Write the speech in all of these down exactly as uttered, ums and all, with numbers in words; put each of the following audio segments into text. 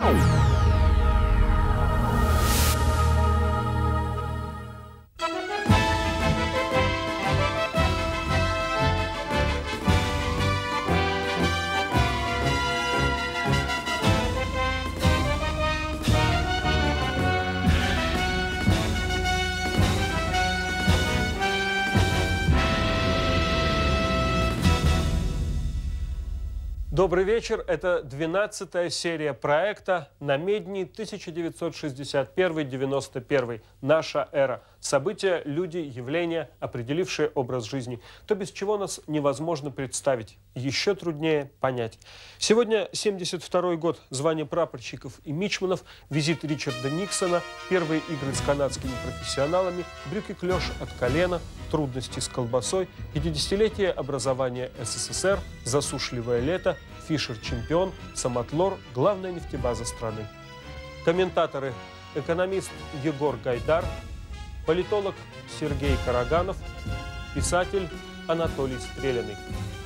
Добрый вечер. Это двенадцатая серия проекта «Намедни тысяча девятьсот шестьдесят первый — девяносто первый. Наша эра». События, люди, явления, определившие образ жизни. То, без чего нас невозможно представить. Еще труднее понять. Сегодня семьдесят второй год. Звание прапорщиков и мичманов, визит Ричарда Никсона, первые игры с канадскими профессионалами, брюки-клеш от колена, трудности с колбасой, пятидесятилетие образования СССР, засушливое лето, Фишер чемпион, Самотлор – главная нефтебаза страны. Комментаторы: экономист Егор Гайдар, политолог Сергей Караганов, писатель Анатолий Стрелянный.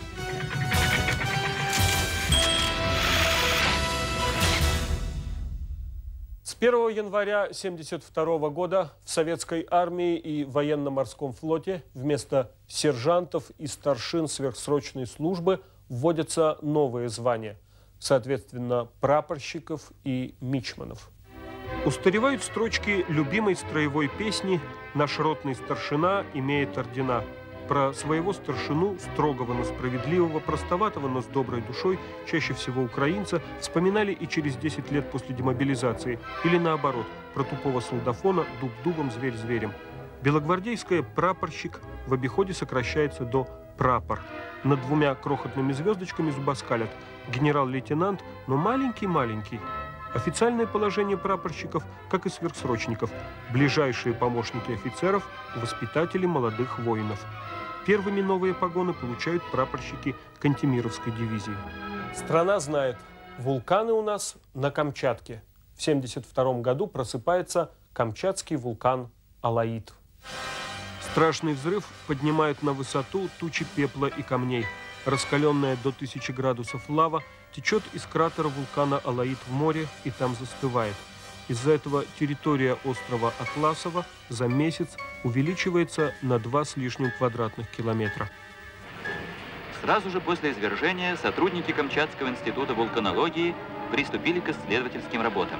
С первого января тысяча девятьсот семьдесят второго года в Советской армии и военно-морском флоте вместо сержантов и старшин сверхсрочной службы вводятся новые звания, соответственно, прапорщиков и мичманов. Устаревают строчки любимой строевой песни «Наш ротный старшина имеет ордена». Про своего старшину, строгого, но справедливого, простоватого, но с доброй душой, чаще всего украинца, вспоминали и через десять лет после демобилизации. Или наоборот, про тупого солдафона, дуб дубом, зверь зверем. Белогвардейское «прапорщик» в обиходе сокращается до «прапор». Над двумя крохотными звездочками зубоскалят. Генерал-лейтенант, но маленький-маленький. Официальное положение прапорщиков, как и сверхсрочников. Ближайшие помощники офицеров, воспитатели молодых воинов. Первыми новые погоны получают прапорщики Кантемировской дивизии. Страна знает, вулканы у нас на Камчатке. В семьдесят втором году просыпается камчатский вулкан Алаид. Страшный взрыв поднимает на высоту тучи пепла и камней. Раскаленная до тысячи градусов лава течет из кратера вулкана Алаид в море и там застывает. Из-за этого территория острова Атласова за месяц увеличивается на два с лишним квадратных километра. Сразу же после извержения сотрудники Камчатского института вулканологии приступили к исследовательским работам.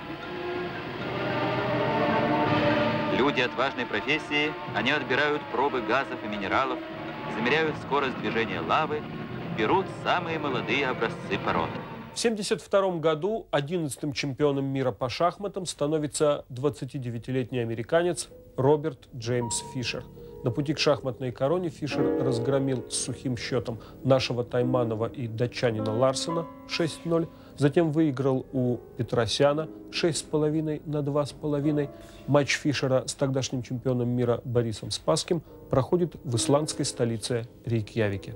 Люди отважной профессии, они отбирают пробы газов и минералов, замеряют скорость движения лавы, берут самые молодые образцы пород. В семьдесят втором году одиннадцатым чемпионом мира по шахматам становится двадцатидевятилетний американец Роберт Джеймс Фишер. На пути к шахматной короне Фишер разгромил с сухим счетом нашего Тайманова и датчанина Ларсена шесть ноль. Затем выиграл у Петросяна шесть с половиной на два с половиной. Матч Фишера с тогдашним чемпионом мира Борисом Спасским проходит в исландской столице Рейкьявике.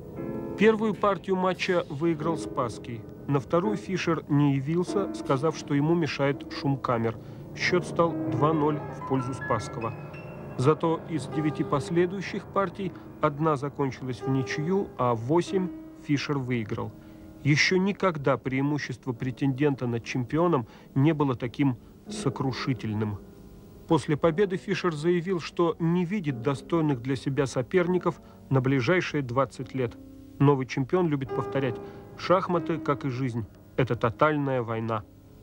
Первую партию матча выиграл Спасский. На вторую Фишер не явился, сказав, что ему мешает шум камер. Счет стал два ноль в пользу Спасского. Зато из девяти последующих партий одна закончилась в ничью, а восемь Фишер выиграл. Еще никогда преимущество претендента над чемпионом не было таким сокрушительным. После победы Фишер заявил, что не видит достойных для себя соперников на ближайшие двадцать лет. Новый чемпион любит повторять: шахматы, как и жизнь, это тотальная война.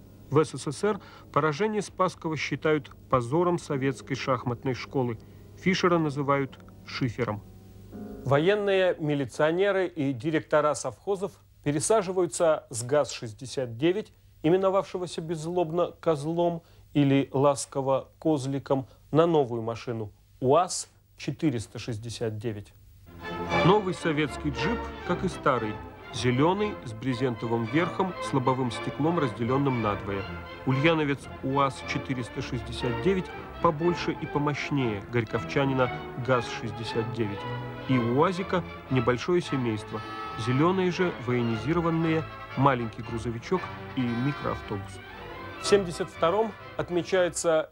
В СССР поражение Спасского считают позором советской шахматной школы. Фишера называют шифером. Военные, милиционеры и директора совхозов пересаживаются с ГАЗ шестьдесят девять, именовавшегося беззлобно «Козлом» или ласково «Козликом», на новую машину УАЗ четыреста шестьдесят девять. Новый советский джип, как и старый, зеленый, с брезентовым верхом, с лобовым стеклом, разделенным надвое. Ульяновец УАЗ четыреста шестьдесят девять побольше и помощнее горьковчанина ГАЗ шестьдесят девять. И у УАЗика небольшое семейство. Зеленые же военизированные, маленький грузовичок и микроавтобус. В семьдесят втором отмечается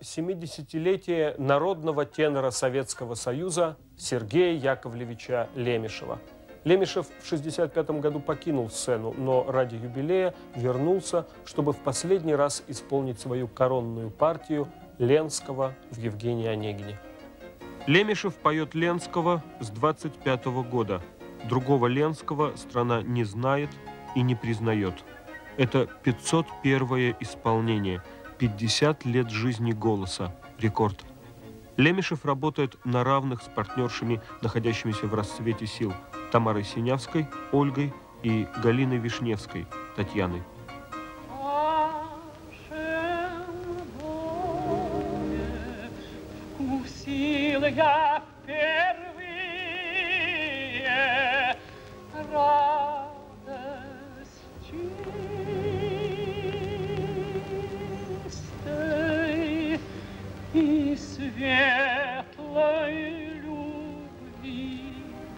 семидесятилетие народного тенора Советского Союза Сергея Яковлевича Лемешева. Лемешев в шестьдесят пятом году покинул сцену, но ради юбилея вернулся, чтобы в последний раз исполнить свою коронную партию Ленского в Евгении Онегине. Лемешев поет Ленского с двадцать пятого года. Другого Ленского страна не знает и не признает. Это пятьсот первое исполнение, пятьдесят лет жизни голоса, рекорд. Лемешев работает на равных с партнершами, находящимися в расцвете сил, Тамарой Синявской, Ольгой и Галиной Вишневской, Татьяной. Я впервые радость чистой и светлой любви.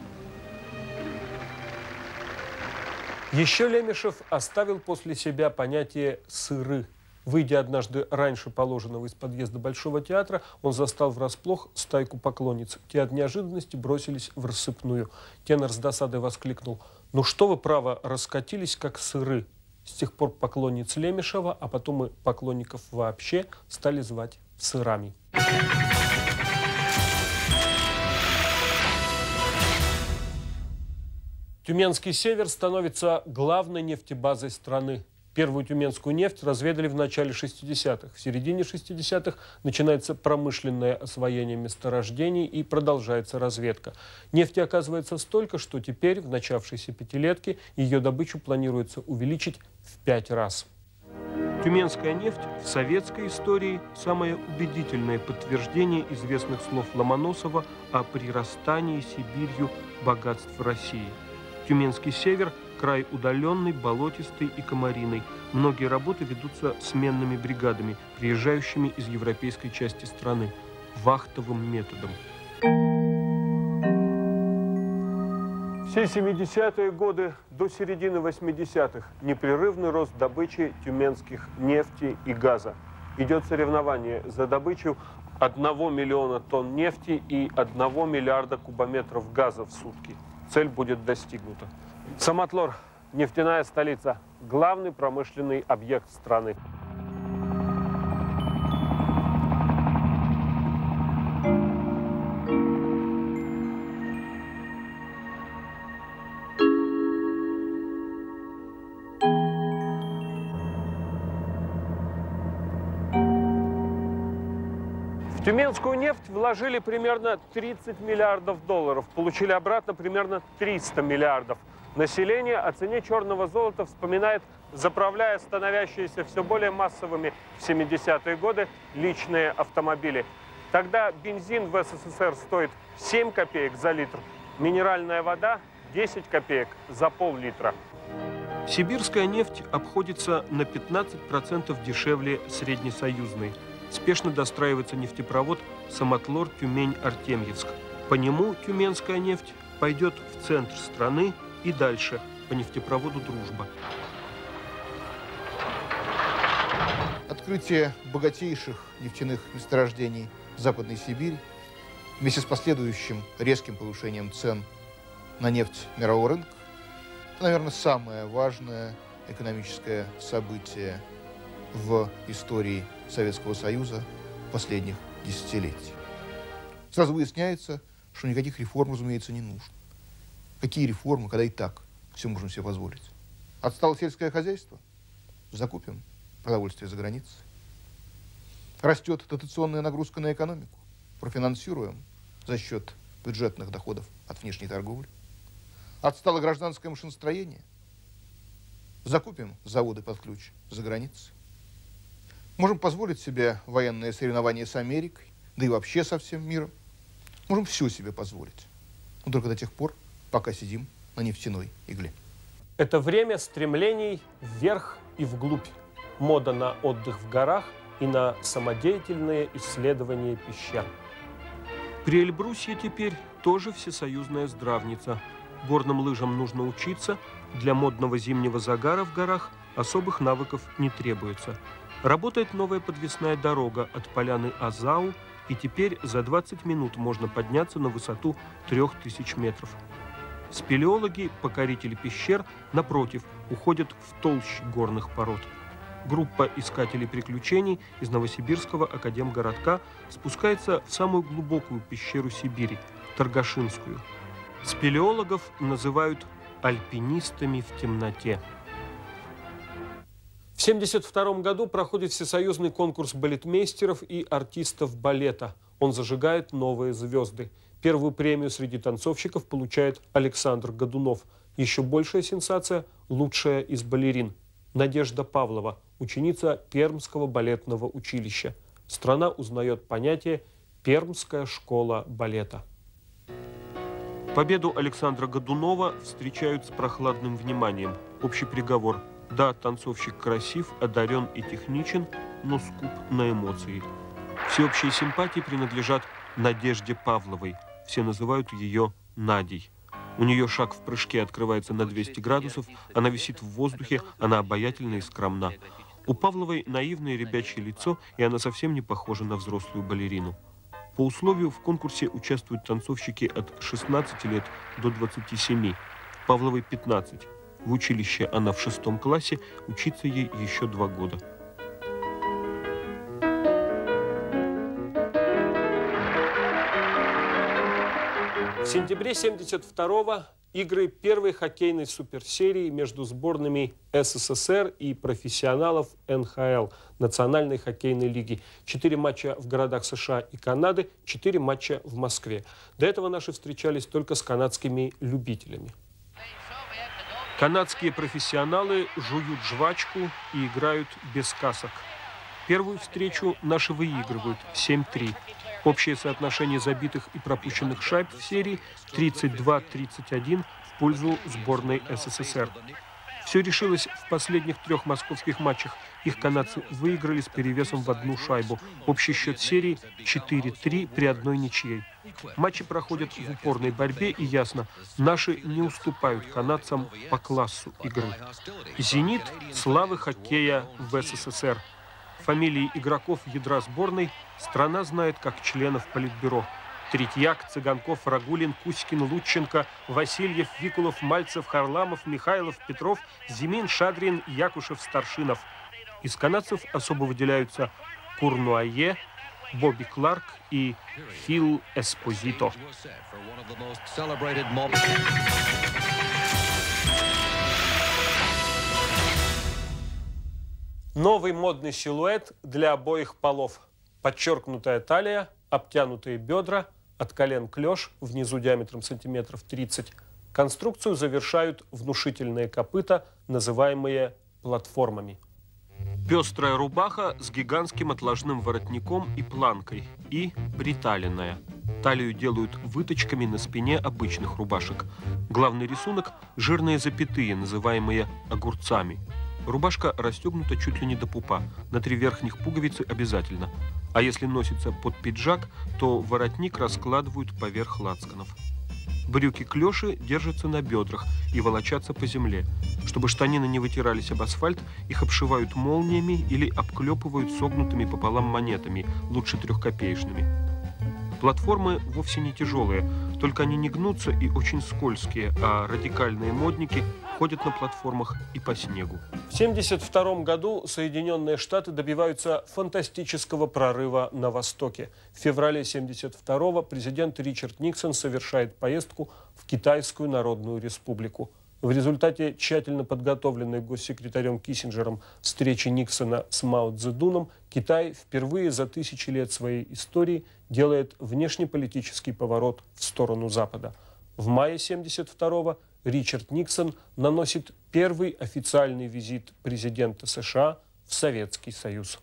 Еще Лемешев оставил после себя понятие «сыры». Выйдя однажды раньше положенного из подъезда Большого театра, он застал врасплох стайку поклонниц. Те от неожиданности бросились в рассыпную. Тенор с досадой воскликнул: «Ну что вы, право, раскатились, как сыры!» С тех пор поклонниц Лемешева, а потом и поклонников вообще, стали звать сырами. Тюменский север становится главной нефтебазой страны. Первую тюменскую нефть разведали в начале шестидесятых. В середине шестидесятых начинается промышленное освоение месторождений и продолжается разведка. Нефти оказывается столько, что теперь, в начавшейся пятилетке, ее добычу планируется увеличить в пять раз. Тюменская нефть в советской истории – самое убедительное подтверждение известных слов Ломоносова о прирастании Сибирью богатств России. Тюменский север – край удаленный, болотистый и комариный. Многие работы ведутся сменными бригадами, приезжающими из европейской части страны, вахтовым методом. Все семидесятые годы до середины восьмидесятых непрерывный рост добычи тюменских нефти и газа. Идет соревнование за добычу одного миллиона тонн нефти и одного миллиарда кубометров газа в сутки. Цель будет достигнута. Самотлор, нефтяная столица, главный промышленный объект страны. В тюменскую нефть вложили примерно тридцать миллиардов долларов, получили обратно примерно триста миллиардов. Население о цене черного золота вспоминает, заправляя становящиеся все более массовыми в семидесятые годы личные автомобили. Тогда бензин в СССР стоит семь копеек за литр, минеральная вода десять копеек за пол-литра. Сибирская нефть обходится на пятнадцать процентов дешевле среднесоюзной. Спешно достраивается нефтепровод Самотлор-Тюмень-Артемьевск. По нему тюменская нефть пойдет в центр страны и дальше по нефтепроводу «Дружба». Открытие богатейших нефтяных месторождений Западной Сибири вместе с последующим резким повышением цен на нефть мирового рынка – это, наверное, самое важное экономическое событие в истории Советского Союза последних десятилетий. Сразу выясняется, что никаких реформ, разумеется, не нужно. Какие реформы, когда и так все можем себе позволить? Отстало сельское хозяйство? Закупим продовольствие за границей. Растет дотационная нагрузка на экономику? Профинансируем за счет бюджетных доходов от внешней торговли. Отстало гражданское машиностроение? Закупим заводы под ключ за границей. Можем позволить себе военные соревнования с Америкой, да и вообще со всем миром. Можем все себе позволить. Но только до тех пор, пока сидим на нефтяной игле. Это время стремлений вверх и вглубь. Мода на отдых в горах и на самодеятельные исследования пещер. При Эльбрусье теперь тоже всесоюзная здравница. Горным лыжам нужно учиться, для модного зимнего загара в горах особых навыков не требуется. Работает новая подвесная дорога от поляны Азау, и теперь за двадцать минут можно подняться на высоту трёх тысяч метров. Спелеологи, покорители пещер, напротив, уходят в толщу горных пород. Группа искателей приключений из Новосибирского академгородка спускается в самую глубокую пещеру Сибири – Торгашинскую. Спелеологов называют альпинистами в темноте. В тысяча девятьсот семьдесят втором году проходит всесоюзный конкурс балетмейстеров и артистов балета. Он зажигает новые звезды. Первую премию среди танцовщиков получает Александр Годунов. Еще большая сенсация – лучшая из балерин. Надежда Павлова, ученица Пермского балетного училища. Страна узнает понятие «Пермская школа балета». Победу Александра Годунова встречают с прохладным вниманием. Общий приговор. Да, танцовщик красив, одарен и техничен, но скуп на эмоции. Всеобщие симпатии принадлежат Надежде Павловой. Все называют ее Надей. У нее шаг в прыжке открывается на двести градусов, она висит в воздухе, она обаятельна и скромна. У Павловой наивное ребячье лицо, и она совсем не похожа на взрослую балерину. По условию в конкурсе участвуют танцовщики от шестнадцати лет до двадцати семи. Павловой пятнадцать. В училище она в шестом классе, учиться ей еще два года. В сентябре семьдесят второго игры первой хоккейной суперсерии между сборными СССР и профессионалов эн ха эл, Национальной хоккейной лиги. Четыре матча в городах США и Канады, четыре матча в Москве. До этого наши встречались только с канадскими любителями. Канадские профессионалы жуют жвачку и играют без касок. Первую встречу наши выигрывают семь три. Общее соотношение забитых и пропущенных шайб в серии тридцать два тридцать один в пользу сборной СССР. Все решилось в последних трех московских матчах. Их канадцы выиграли с перевесом в одну шайбу. Общий счет серии четыре три при одной ничьей. Матчи проходят в упорной борьбе, и ясно, наши не уступают канадцам по классу игры. «Зенит» – славы хоккея в СССР. Фамилии игроков ядра сборной страна знает как членов Политбюро. Третьяк, Цыганков, Рагулин, Кузькин, Лученко, Васильев, Викулов, Мальцев, Харламов, Михайлов, Петров, Зимин, Шадрин, Якушев, Старшинов. Из канадцев особо выделяются Курнуае, Бобби Кларк и Фил Эспозито. Новый модный силуэт для обоих полов. Подчеркнутая талия, обтянутые бедра, от колен клеш, внизу диаметром сантиметров тридцать. Конструкцию завершают внушительные копыта, называемые платформами. Пестрая рубаха с гигантским отложным воротником и планкой, и приталенная. Талию делают выточками на спине обычных рубашек. Главный рисунок – жирные запятые, называемые огурцами. Рубашка расстегнута чуть ли не до пупа, на три верхних пуговицы обязательно. А если носится под пиджак, то воротник раскладывают поверх лацканов. Брюки-клеши держатся на бедрах и волочатся по земле. Чтобы штанины не вытирались об асфальт, их обшивают молниями или обклепывают согнутыми пополам монетами, лучше трехкопеечными. Платформы вовсе не тяжелые, только они не гнутся и очень скользкие, а радикальные модники ходят на платформах и по снегу. В семьдесят втором году Соединенные Штаты добиваются фантастического прорыва на Востоке. В феврале семьдесят второго президент Ричард Никсон совершает поездку в Китайскую Народную Республику. В результате тщательно подготовленной госсекретарем Киссинджером встречи Никсона с Мао Цзэдуном Китай впервые за тысячи лет своей истории делает внешнеполитический поворот в сторону Запада. В мае семьдесят второго Ричард Никсон наносит первый официальный визит президента США в Советский Союз.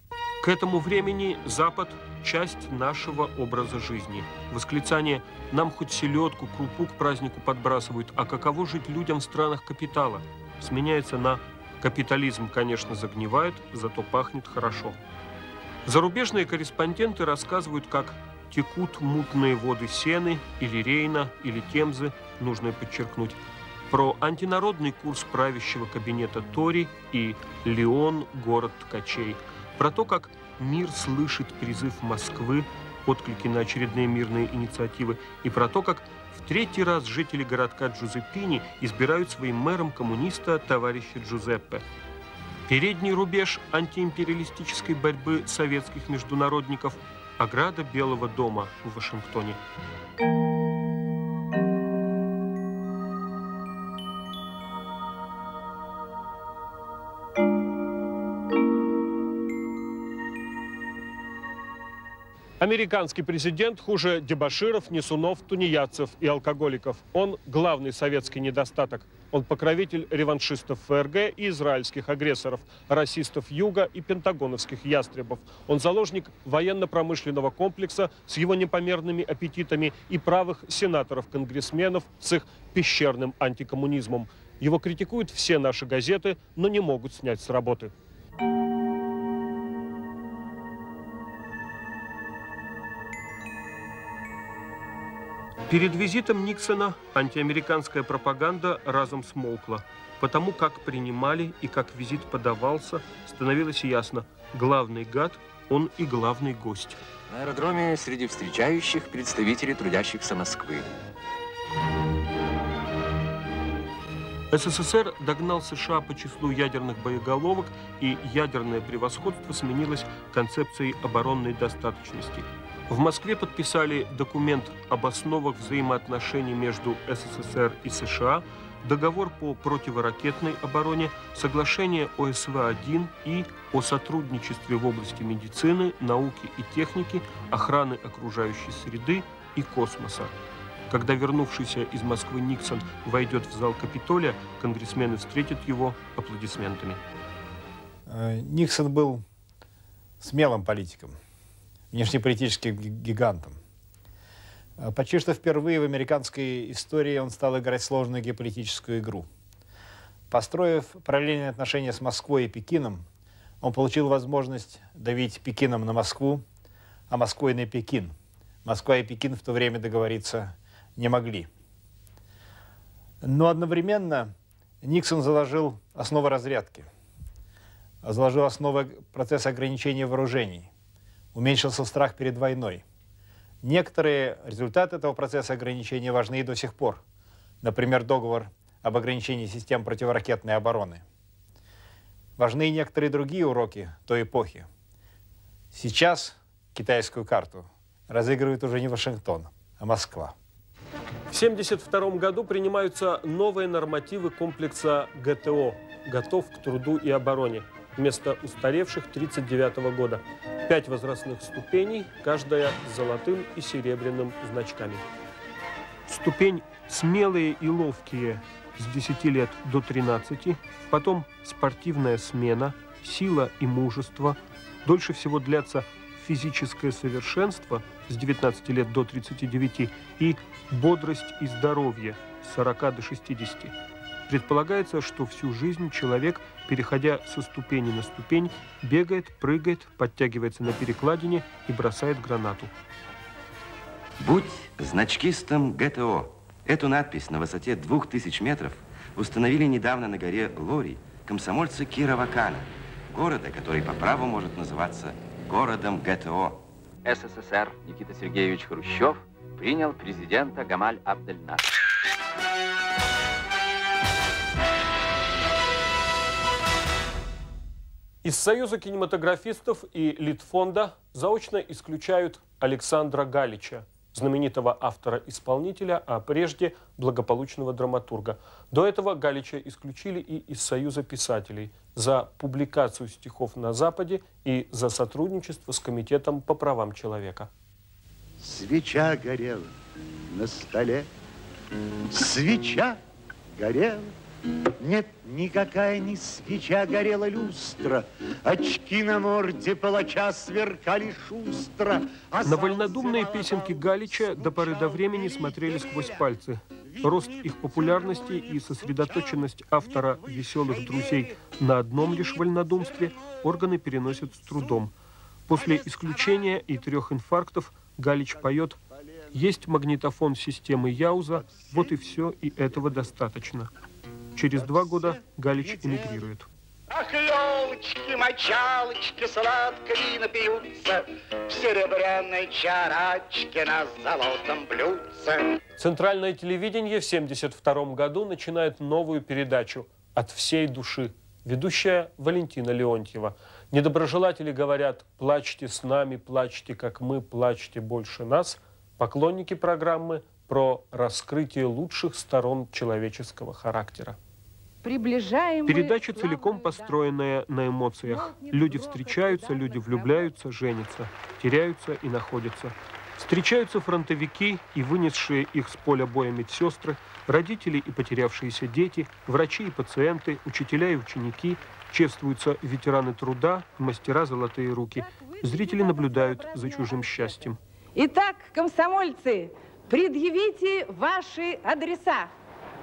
К этому времени Запад – часть нашего образа жизни. Восклицание «нам хоть селедку, крупу к празднику подбрасывают, а каково жить людям в странах капитала?» сменяется на «капитализм, конечно, загнивает, зато пахнет хорошо». Зарубежные корреспонденты рассказывают, как текут мутные воды Сены или Рейна или Темзы, нужно подчеркнуть, про антинародный курс правящего кабинета Тори и Лион – город ткачей, про то, как мир слышит призыв Москвы отклики на очередные мирные инициативы, и про то, как в третий раз жители городка Джузеппини избирают своим мэром коммуниста товарища Джузеппе. Передний рубеж антиимпериалистической борьбы советских международников – ограда Белого дома в Вашингтоне. Американский президент хуже дебоширов, несунов, тунеядцев и алкоголиков. Он главный советский недостаток. Он покровитель реваншистов ФРГ и израильских агрессоров, расистов Юга и пентагоновских ястребов. Он заложник военно-промышленного комплекса с его непомерными аппетитами и правых сенаторов-конгрессменов с их пещерным антикоммунизмом. Его критикуют все наши газеты, но не могут снять с работы. Перед визитом Никсона антиамериканская пропаганда разом смолкла. Потому как принимали и как визит подавался, становилось ясно – главный гад, он и главный гость. На аэродроме среди встречающих представители трудящихся Москвы. СССР догнал США по числу ядерных боеголовок, и ядерное превосходство сменилось концепцией оборонной достаточности. В Москве подписали документ об основах взаимоотношений между СССР и США, договор по противоракетной обороне, соглашение о эс вэ один и о сотрудничестве в области медицины, науки и техники, охраны окружающей среды и космоса. Когда вернувшийся из Москвы Никсон войдет в зал Капитолия, конгрессмены встретят его аплодисментами. Никсон был смелым политиком, внешнеполитическим гигантом. Почти что впервые в американской истории он стал играть сложную геополитическую игру. Построив параллельные отношения с Москвой и Пекином, он получил возможность давить Пекином на Москву, а Москвой на Пекин. Москва и Пекин в то время договориться не могли. Но одновременно Никсон заложил основы разрядки, заложил основы процесса ограничения вооружений, уменьшился страх перед войной. Некоторые результаты этого процесса ограничения важны и до сих пор. Например, договор об ограничении систем противоракетной обороны. Важны и некоторые другие уроки той эпохи. Сейчас китайскую карту разыгрывает уже не Вашингтон, а Москва. В тысяча девятьсот семьдесят втором году принимаются новые нормативы комплекса гэ тэ о – «Готов к труду и обороне», вместо устаревших тридцать девятого года. Пять возрастных ступеней, каждая с золотым и серебряным значками. Ступень «Смелые и ловкие» с десяти лет до тринадцати, потом «Спортивная смена», «Сила и мужество», дольше всего длятся «Физическое совершенство» с девятнадцати лет до тридцати девяти и «Бодрость и здоровье» с сорока до шестидесяти. Предполагается, что всю жизнь человек, переходя со ступени на ступень, бегает, прыгает, подтягивается на перекладине и бросает гранату. Будь значкистом гэ тэ о. Эту надпись на высоте двух тысяч метров установили недавно на горе Лори комсомольцы Кировакана, города, который по праву может называться городом гэ тэ о. эс эс эс эр Никита Сергеевич Хрущев принял президента Гамаль Абдель-Насер. Из Союза кинематографистов и Литфонда заочно исключают Александра Галича, знаменитого автора-исполнителя, а прежде благополучного драматурга. До этого Галича исключили и из Союза писателей за публикацию стихов на Западе и за сотрудничество с Комитетом по правам человека. Свеча горела на столе, свеча горела. Нет, никакая не свеча, горела люстра. Очки на морде палача сверкали шустро. А на вольнодумные песенки Галича до поры до времени смотрели сквозь пальцы. Рост их популярности и сосредоточенность автора «Веселых друзей» на одном лишь вольнодумстве органы переносят с трудом. После исключения и трех инфарктов Галич поет: «Есть магнитофон системы Яуза, вот и все, и этого достаточно». Через два года Галич эмигрирует. Ах, люди булочки, мочалочки сладкие напьются в серебряной чарочке на золотом блюдце. Центральное телевидение в семьдесят втором году начинает новую передачу «От всей души». Ведущая Валентина Леонтьева. Недоброжелатели говорят: «Плачьте с нами, плачьте, как мы, плачьте больше нас». Поклонники программы про раскрытие лучших сторон человеческого характера. Передача целиком построенная на эмоциях. Люди встречаются, люди влюбляются, женятся, теряются и находятся. Встречаются фронтовики и вынесшие их с поля боя медсестры, родители и потерявшиеся дети, врачи и пациенты, учителя и ученики, чествуются ветераны труда, мастера золотые руки. Зрители наблюдают за чужим счастьем. Итак, комсомольцы, предъявите ваши адреса.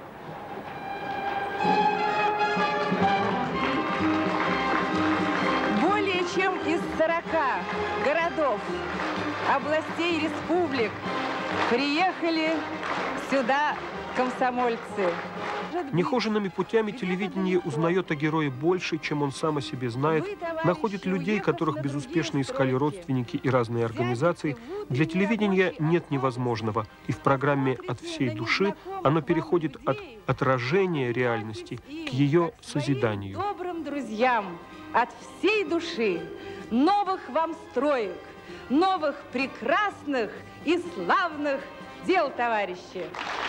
Более чем из сорока городов, областей, республик приехали сюда комсомольцы. Нехоженными путями телевидение узнает о герое больше, чем он сам о себе знает, находит людей, которых безуспешно искали родственники и разные организации. Для телевидения нет невозможного, и в программе «От всей души» оно переходит от отражения реальности к ее созиданию. Добрым друзьям от всей души новых вам строек, новых прекрасных и славных дел, товарищи!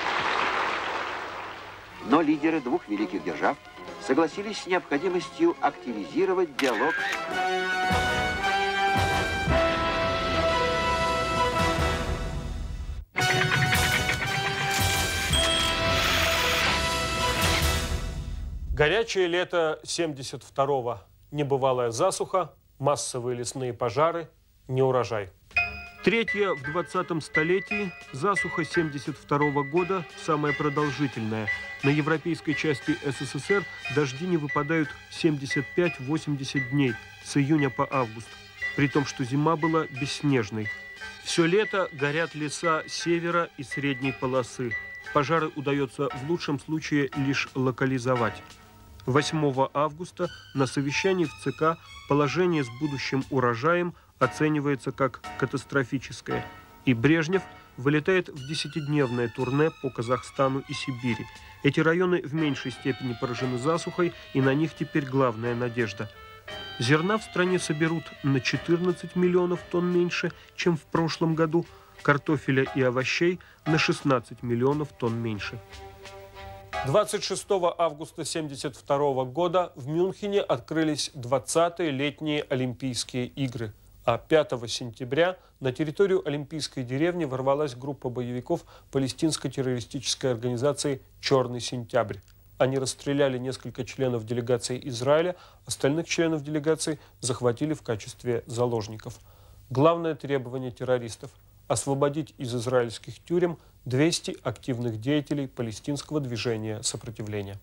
Но лидеры двух великих держав согласились с необходимостью активизировать диалог. Горячее лето семьдесят второго. Небывалая засуха, массовые лесные пожары, неурожай. Третья в двадцатом столетии, засуха семьдесят второго года, самая продолжительная. На европейской части СССР дожди не выпадают семьдесят пять — восемьдесят дней, с июня по август, при том, что зима была бесснежной. Все лето горят леса севера и средней полосы. Пожары удается в лучшем случае лишь локализовать. восьмого августа на совещании в ЦК положение с будущим урожаем оценивается как катастрофическое, и Брежнев вылетает в десятидневное турне по Казахстану и Сибири. Эти районы в меньшей степени поражены засухой, и на них теперь главная надежда. Зерна в стране соберут на четырнадцать миллионов тонн меньше, чем в прошлом году, картофеля и овощей на шестнадцать миллионов тонн меньше. двадцать шестого августа семьдесят второго года в Мюнхене открылись двадцатые летние Олимпийские игры. А пятого сентября на территорию Олимпийской деревни ворвалась группа боевиков палестинской террористической организации «Черный сентябрь». Они расстреляли несколько членов делегации Израиля, остальных членов делегации захватили в качестве заложников. Главное требование террористов – освободить из израильских тюрем двести активных деятелей палестинского движения сопротивления.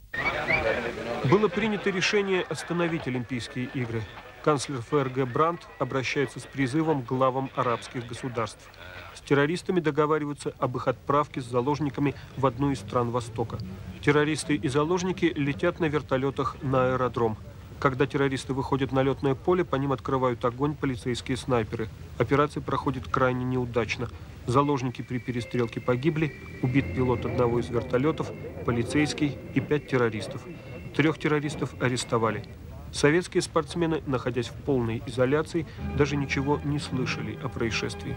Было принято решение остановить Олимпийские игры. Канцлер ФРГ Брандт обращается с призывом к главам арабских государств. С террористами договариваются об их отправке с заложниками в одну из стран Востока. Террористы и заложники летят на вертолетах на аэродром. Когда террористы выходят на летное поле, по ним открывают огонь полицейские снайперы. Операция проходит крайне неудачно. Заложники при перестрелке погибли, убит пилот одного из вертолетов, полицейский и пять террористов. Трех террористов арестовали. Советские спортсмены, находясь в полной изоляции, даже ничего не слышали о происшествии.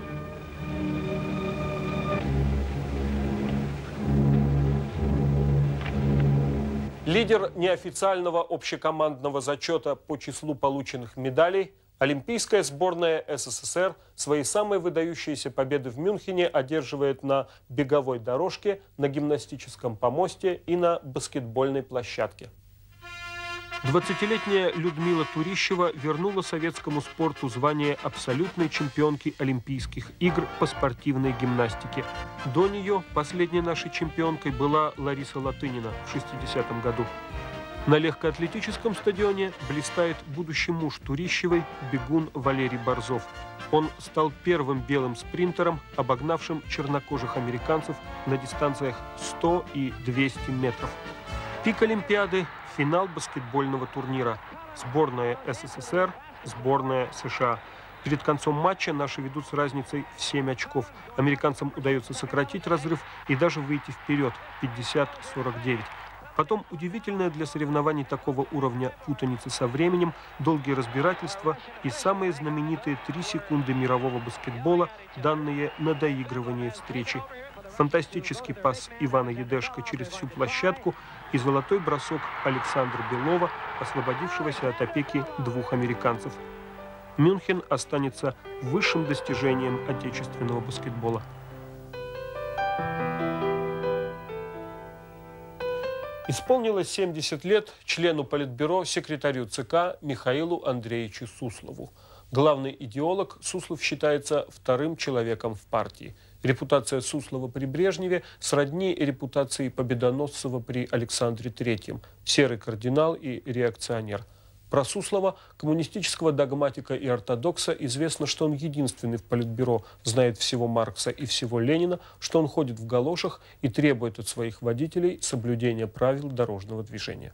Лидер неофициального общекомандного зачета по числу полученных медалей, олимпийская сборная СССР свои самые выдающиеся победы в Мюнхене одерживает на беговой дорожке, на гимнастическом помосте и на баскетбольной площадке. двадцатилетняя Людмила Турищева вернула советскому спорту звание абсолютной чемпионки Олимпийских игр по спортивной гимнастике. До нее последней нашей чемпионкой была Лариса Латынина в шестидесятом году. На легкоатлетическом стадионе блистает будущий муж Турищевой, бегун Валерий Борзов. Он стал первым белым спринтером, обогнавшим чернокожих американцев на дистанциях сто и двести метров. Пик Олимпиады – финал баскетбольного турнира. Сборная СССР, сборная США. Перед концом матча наши ведут с разницей в семь очков. Американцам удается сократить разрыв и даже выйти вперед пятьдесят сорок девять. Потом удивительная для соревнований такого уровня путаницы со временем, долгие разбирательства и самые знаменитые три секунды мирового баскетбола, данные на доигрывание встречи. Фантастический пас Ивана Едешко через всю площадку и золотой бросок Александра Белова, освободившегося от опеки двух американцев. Мюнхен останется высшим достижением отечественного баскетбола. Исполнилось семьдесят лет члену Политбюро, секретарю ЦК Михаилу Андреевичу Суслову. Главный идеолог Суслов считается вторым человеком в партии. Репутация Суслова при Брежневе сродни репутации Победоносцева при Александре Третьем. Серый кардинал и реакционер. Про Суслова, коммунистического догматика и ортодокса, известно, что он единственный в Политбюро знает всего Маркса и всего Ленина, что он ходит в галошах и требует от своих водителей соблюдения правил дорожного движения.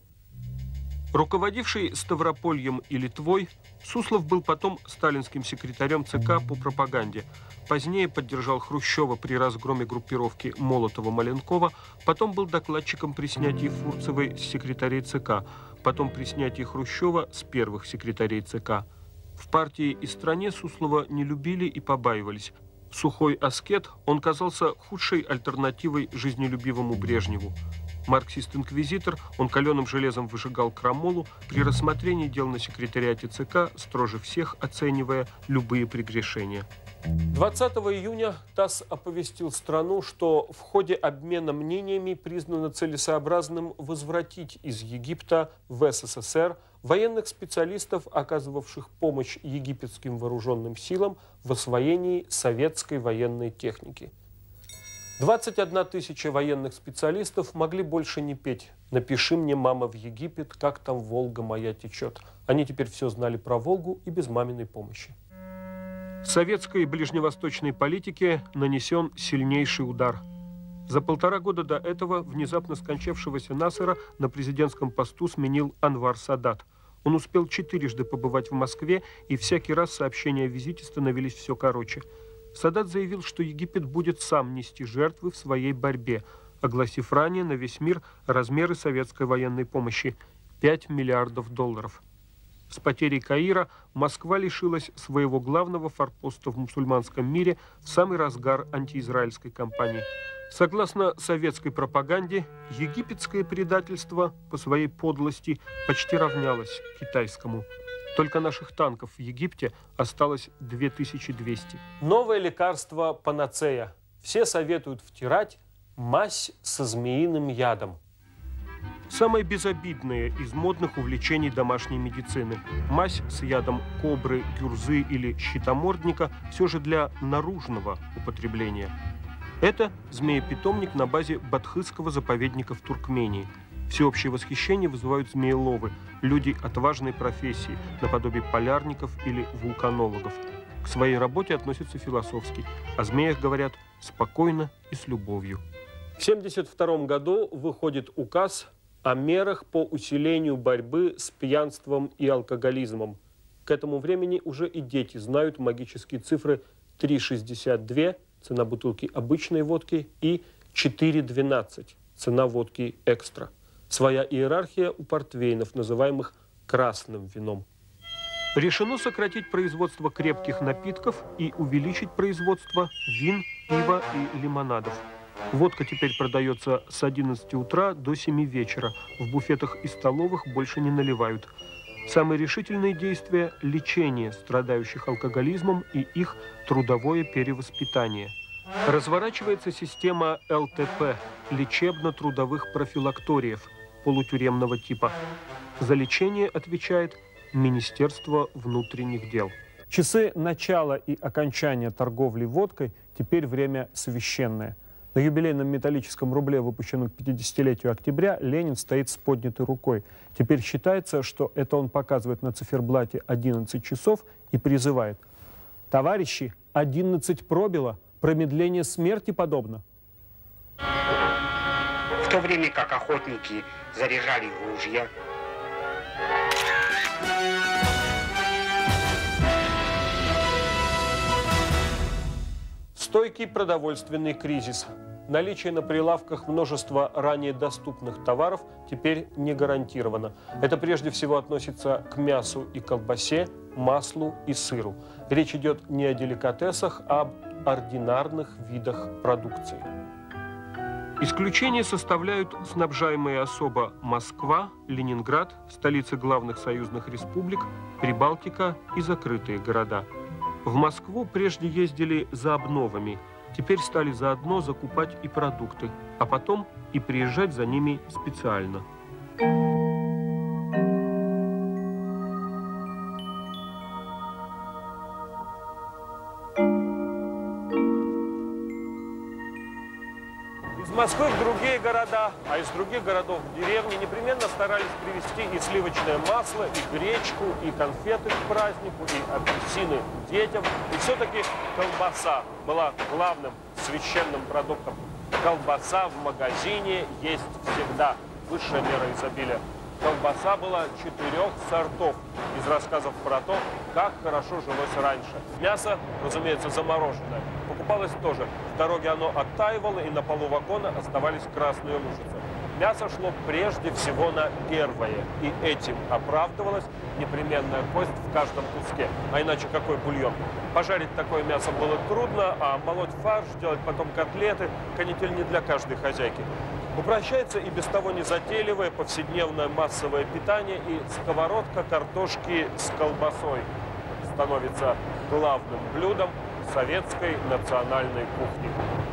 Руководивший Ставропольем и Литвой, Суслов был потом сталинским секретарем ЦК по пропаганде. Позднее поддержал Хрущева при разгроме группировки Молотова-Маленкова, потом был докладчиком при снятии Фурцевой с секретарей ЦК, потом при снятии Хрущева с первых секретарей ЦК. В партии и стране Суслова не любили и побаивались. Сухой аскет, он казался худшей альтернативой жизнелюбивому Брежневу. Марксист-инквизитор, он каленым железом выжигал крамолу, при рассмотрении дел на секретариате ЦК, строже всех оценивая любые прегрешения. двадцатого июня ТАСС оповестил страну, что в ходе обмена мнениями признано целесообразным возвратить из Египта в СССР военных специалистов, оказывавших помощь египетским вооруженным силам в освоении советской военной техники. двадцать одна тысяча военных специалистов могли больше не петь «Напиши мне, мама, в Египет, как там Волга моя течет». Они теперь все знали про Волгу и без маминой помощи. Советской ближневосточной политике нанесен сильнейший удар. За полтора года до этого внезапно скончавшегося Насера на президентском посту сменил Анвар Садат. Он успел четырежды побывать в Москве, и всякий раз сообщения о визите становились все короче. Садат заявил, что Египет будет сам нести жертвы в своей борьбе, огласив ранее на весь мир размеры советской военной помощи – пять миллиардов долларов. С потерей Каира Москва лишилась своего главного форпоста в мусульманском мире в самый разгар антиизраильской кампании. Согласно советской пропаганде, египетское предательство по своей подлости почти равнялось китайскому. Только наших танков в Египте осталось две тысячи двести. Новое лекарство панацея. Все советуют втирать мазь со змеиным ядом. Самое безобидное из модных увлечений домашней медицины. Мазь с ядом кобры, гюрзы или щитомордника все же для наружного употребления. Это змеепитомник на базе Бадхысского заповедника в Туркмении. Всеобщее восхищение вызывают змееловы, люди отважной профессии, наподобие полярников или вулканологов. К своей работе относятся философски. О змеях говорят спокойно и с любовью. В тысяча девятьсот семьдесят втором году выходит указ о мерах по усилению борьбы с пьянством и алкоголизмом. К этому времени уже и дети знают магические цифры три шестьдесят два, цена бутылки обычной водки, и четыре двенадцать, цена водки экстра. Своя иерархия у портвейнов, называемых красным вином. Решено сократить производство крепких напитков и увеличить производство вин, пива и лимонадов. Водка теперь продается с одиннадцати утра до семи вечера. В буфетах и столовых больше не наливают. Самые решительные действия – лечение страдающих алкоголизмом и их трудовое перевоспитание. Разворачивается система эл тэ пэ – лечебно-трудовых профилакториев полутюремного типа. За лечение отвечает Министерство внутренних дел. Часы начала и окончания торговли водкой теперь время священное. На юбилейном металлическом рубле, выпущенном к пятидесятилетию октября, Ленин стоит с поднятой рукой. Теперь считается, что это он показывает на циферблате одиннадцать часов и призывает: «Товарищи, одиннадцать пробило, промедление смерти подобно». В то время как охотники заряжали ружья, Стойкий продовольственный кризис. Наличие на прилавках множества ранее доступных товаров теперь не гарантировано. Это прежде всего относится к мясу и колбасе, маслу и сыру. Речь идет не о деликатесах, а об ординарных видах продукции. Исключение составляют снабжаемые особо Москва, Ленинград, столицы главных союзных республик, Прибалтика и закрытые города. В Москву прежде ездили за обновами. Теперь стали заодно закупать и продукты, а потом и приезжать за ними специально. Из Москвы в другие города, а из других городов в деревни непременно старались привезти и сливочное масло, и гречку, и конфеты к празднику, и апельсины детям. И все-таки колбаса была главным священным продуктом. Колбаса в магазине есть всегда. Высшая мера изобилия. Колбаса была четырех сортов. Из рассказов про то, как хорошо жилось раньше. Мясо, разумеется, замороженное. Покупалось тоже. В дороге оно оттаивало, и на полу вагона оставались красные лужицы. Мясо шло прежде всего на первое. И этим оправдывалась непременная кость в каждом куске. А иначе какой бульон? Пожарить такое мясо было трудно, а молоть фарш, делать потом котлеты – канитель не для каждой хозяйки. Упрощается и без того незатейливое повседневное массовое питание, и сковородка картошки с колбасой становится главным блюдом советской национальной кухни.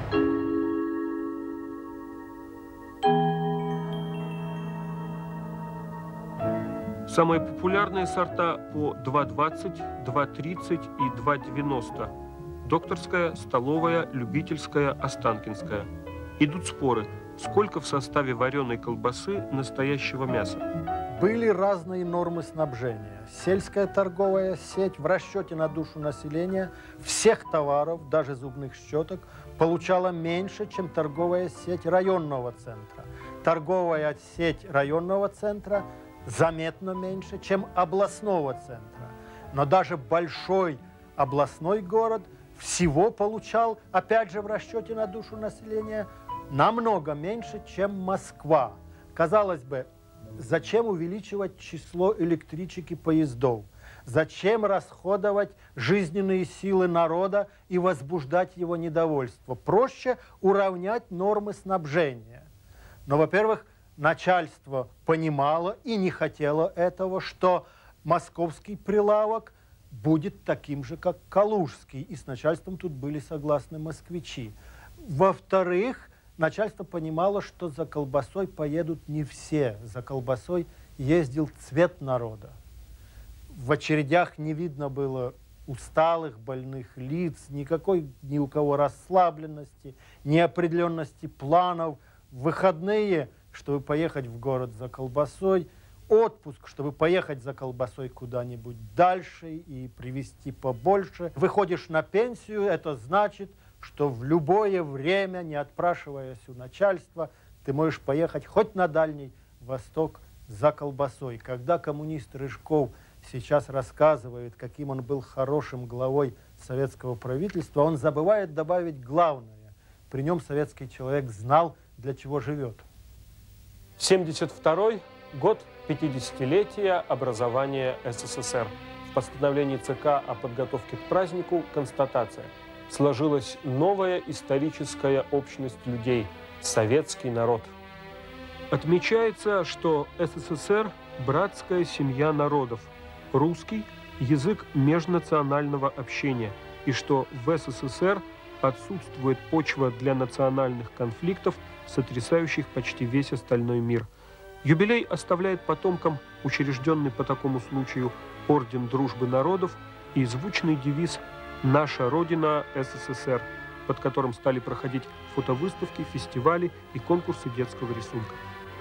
Самые популярные сорта по два двадцать, два тридцать и два девяносто. Докторская, столовая, любительская, останкинская. Идут споры, сколько в составе вареной колбасы настоящего мяса. Были разные нормы снабжения. Сельская торговая сеть в расчете на душу населения всех товаров, даже зубных щеток, получала меньше, чем торговая сеть районного центра. Торговая сеть районного центра заметно меньше, чем областного центра. Но даже большой областной город всего получал, опять же в расчете на душу населения, намного меньше, чем Москва. Казалось бы, зачем увеличивать число электричек и поездов? Зачем расходовать жизненные силы народа и возбуждать его недовольство? Проще уравнять нормы снабжения. Но, во-первых, начальство понимало и не хотело этого, что московский прилавок будет таким же, как калужский. И с начальством тут были согласны москвичи. Во-вторых, начальство понимало, что за колбасой поедут не все. За колбасой ездил цвет народа. В очередях не видно было усталых, больных лиц, никакой ни у кого расслабленности, неопределенности планов. В выходные, чтобы поехать в город за колбасой, отпуск, чтобы поехать за колбасой куда-нибудь дальше и привезти побольше. Выходишь на пенсию, это значит, что в любое время, не отпрашиваясь у начальства, ты можешь поехать хоть на Дальний Восток за колбасой. Когда коммунист Рыжков сейчас рассказывает, каким он был хорошим главой советского правительства, он забывает добавить главное. При нем советский человек знал, для чего живет. семьдесят второй год пятидесятилетия образования СССР. В постановлении ЦК о подготовке к празднику констатация. Сложилась новая историческая общность людей – советский народ. Отмечается, что СССР – братская семья народов, русский – язык межнационального общения, и что в СССР отсутствует почва для национальных конфликтов, сотрясающих почти весь остальной мир. Юбилей оставляет потомкам учрежденный по такому случаю Орден Дружбы Народов и звучный девиз «Наша Родина СССР», под которым стали проходить фотовыставки, фестивали и конкурсы детского рисунка.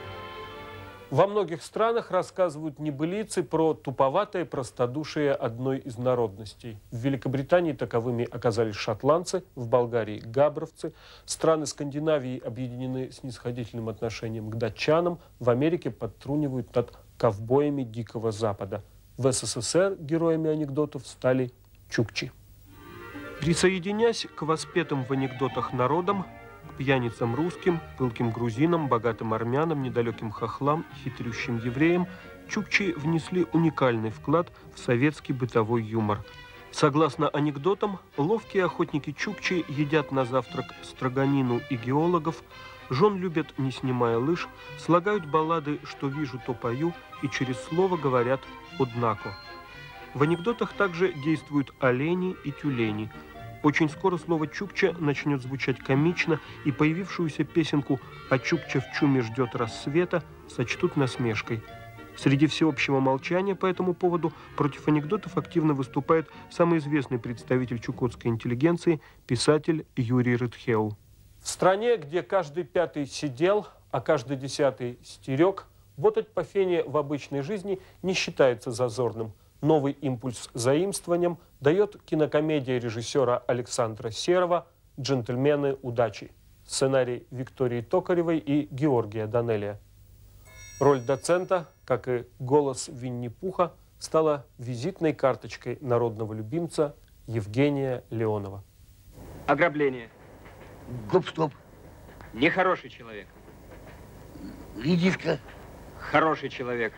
Во многих странах рассказывают небылицы про туповатое простодушие одной из народностей. В Великобритании таковыми оказались шотландцы, в Болгарии – габровцы. Страны Скандинавии объединены снисходительным отношением к датчанам, в Америке подтрунивают над ковбоями Дикого Запада. В СССР героями анекдотов стали чукчи. Присоединясь к воспетым в анекдотах народам, к пьяницам русским, пылким грузинам, богатым армянам, недалеким хохлам, хитрющим евреям, чукчи внесли уникальный вклад в советский бытовой юмор. Согласно анекдотам, ловкие охотники чукчи едят на завтрак строганину и геологов, жен любят, не снимая лыж, слагают баллады «Что вижу, то пою» и через слово говорят «однако». В анекдотах также действуют олени и тюлени. Очень скоро слово «чукча» начнет звучать комично, и появившуюся песенку «А чукча в чуме ждет рассвета» сочтут насмешкой. Среди всеобщего молчания по этому поводу против анекдотов активно выступает самый известный представитель чукотской интеллигенции, писатель Юрий Рытхеу. В стране, где каждый пятый сидел, а каждый десятый стерег, ботать по фене в обычной жизни не считается зазорным. Новый импульс заимствованием дает кинокомедия режиссера Александра Серова «Джентльмены удачи». Сценарий Виктории Токаревой и Георгия Данелия. Роль доцента, как и голос Винни-Пуха, стала визитной карточкой народного любимца Евгения Леонова. Ограбление. Гоп-стоп. Нехороший человек. Редиска. Хороший человек.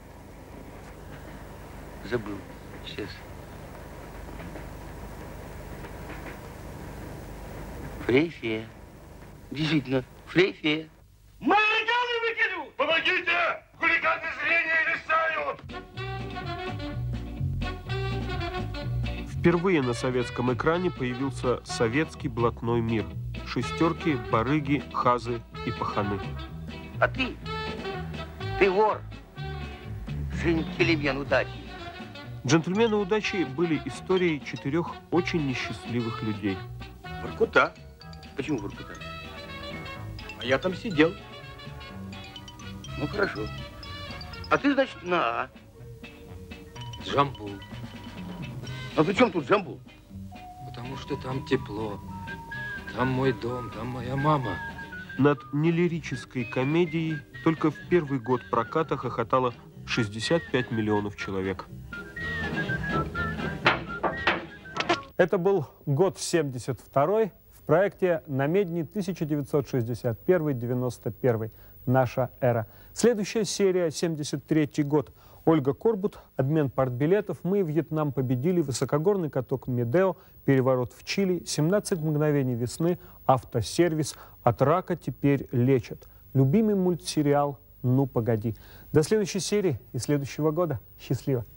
Забыл. Сейчас. Фрейфе. Действительно, фрейфе. Малоганы выкину! Помогите! Хулиганы зрение лишают! Впервые на советском экране появился советский блатной мир. Шестерки, барыги, хазы и паханы. А ты? Ты вор. Джентльмен удачи. «Джентльмены удачи» были историей четырех очень несчастливых людей. Воркута. Почему Воркута? А я там сидел. Ну, хорошо. А ты, значит, на... Джамбул. А при чем тут Джамбул? Потому что там тепло. Там мой дом, там моя мама. Над нелирической комедией только в первый год проката хохотало шестьдесят пять миллионов человек. Это был год семьдесят второй в проекте «Намедни» тысяча девятьсот шестьдесят первый — девяносто первый. Наша эра. Следующая серия, семьдесят третий год. Ольга Корбут, обмен партбилетов, мы Вьетнам победили, высокогорный каток Медео, переворот в Чили, семнадцать мгновений весны, автосервис, от рака теперь лечат. Любимый мультсериал «Ну, погоди». До следующей серии и следующего года. Счастливо!